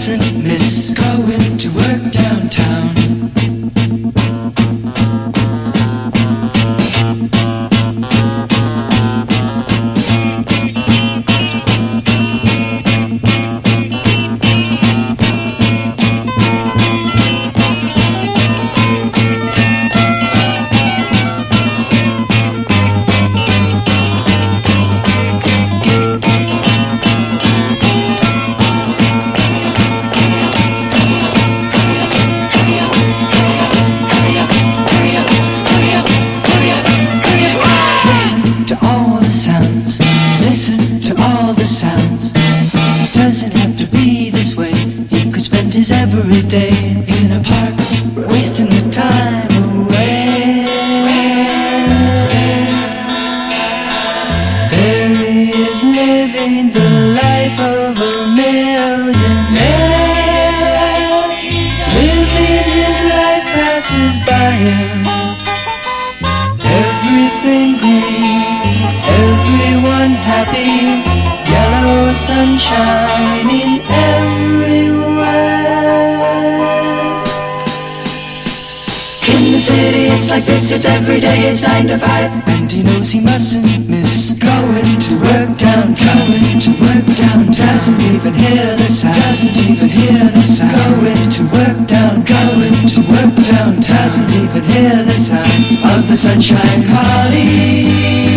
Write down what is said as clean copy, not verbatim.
mustn't miss going to work downtown. Every day in a park, wasting the time away. There he is living the life of a millionaire, living his life passes by him. Everything green, everyone happy, yellow sunshine in everywhere. In the city it's like this, it's every day, it's 9 to 5. And he knows he mustn't miss going to work downtown. Going to work downtown. Doesn't even hear the sound. Doesn't even hear the sound. Going to work down. Going to work downtown. Doesn't even hear the sound of the sunshine party.